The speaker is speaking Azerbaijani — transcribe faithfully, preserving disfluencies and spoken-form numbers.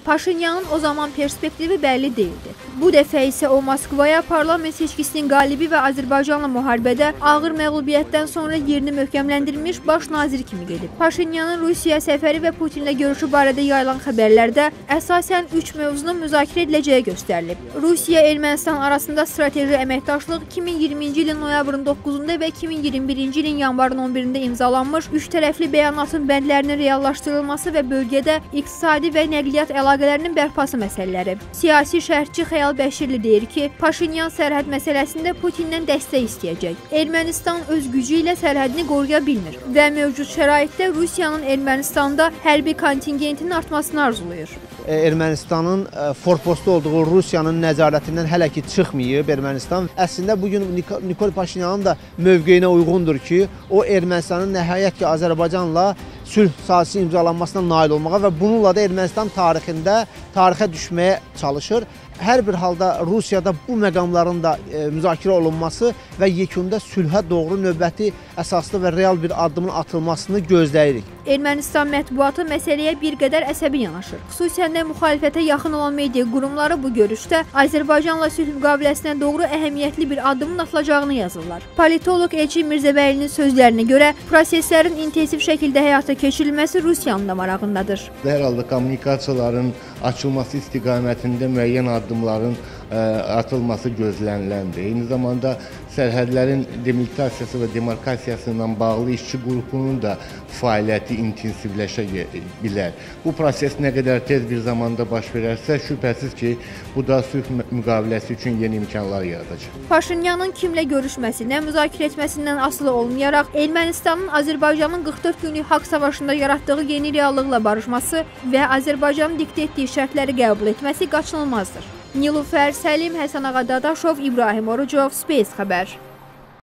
Paşinyanın o zaman perspektivi bəlli deyildi. Bu dəfə isə o Moskvaya parlament seçkisinin qalibi və Azərbaycanla müharibədə ağır məğlubiyyətdən sonra yerini möhkəmləndirilmiş baş nazir kimi gedib. Paşinyanın Rusiya səfəri və Putinlə görüşü barədə yayılan xəbərlərdə əsasən üç mövzunun müzakirə ediləcəyi göstərilib. Rusiya-Ermənistan arasında strateji əməkdaşlıq iki min iyirminci ilin noyabrın doqquzunda və iki min iyirmi birinci ilin yanvarın on birində imzalanmış üç tərəfli bəyanatın bəndlərinin reallaşdırılması və bölgədə iqtisadi və nəqliyyat əlaqələrinin bərpası məsələləri. Siyasi şərhçi Xəyal Bəşirli deyir ki, Paşinyan sərhəd məsələsində Putindən dəstək istəyəcək. Ermənistan öz gücü ilə sərhədini qoruya bilmir və mövcud şəraitdə Rusiyanın Ermənistanda hərbi kontingentinin artmasını arzulayır. Ermənistanın forpostu olduğu Rusiyanın nəzarətindən hələ ki çıxmayıb Ermənistan. Əslində bugün Nikol Paşinyanın da mövqeyinə uyğundur ki, o Ermənistanın nəhayət ki Azərbaycanla sülh sazisi imzalanmasına nail olmağa və bununla da Ermənistan tarixində tarixə düşməyə çalışır. Hər bir halda Rusiyada bu məqamların da e, müzakirə olunması və yekunda sülhə doğru növbəti əsaslı və real bir addımın atılmasını gözləyirik. Ermənistan mətbuatı məsələyə bir qədər əsəbi yanaşır. Xüsusən də müxalifətə yaxın olan media qurumları bu görüşdə Azərbaycanla sülh müqaviləsinə doğru əhəmiyyətli bir addımın atılacağını yazırlar. Politoloq Elçin Mirzəbəylinin sözlərinə görə proseslərin intensiv şəkildə həyata keçirilməsi Rusiyanın da marağındadır. Hər halda kommunikasiyaların açılması istiqamətində müəyyən addımların ə, atılması gözləniləndir. Eyni zamanda sərhədlərin demilitasiyası və demarkasiyası ilə bağlı işçi qrupunun da fəaliyyəti intensivləşə bilər. Bu proses nə qədər tez bir zamanda baş verərsə, şübhəsiz ki, bu da sülh müqaviləsi üçün yeni imkanlar yaradacaq. Paşinyanın kimlə görüşməsi, nə müzakirə etməsindən asılı olmayaraq, Ermənistanın Azərbaycanın qırx dörd günlük haqq savaşında yaratdığı yeni reallıqla barışması və Azərbaycanın diktə etdiyi şərtləri qəbul etməsi qaçınılmazdır. Nilufər Səlim, Həsənağa Dadaşov, İbrahim Orucov, Space xəbər.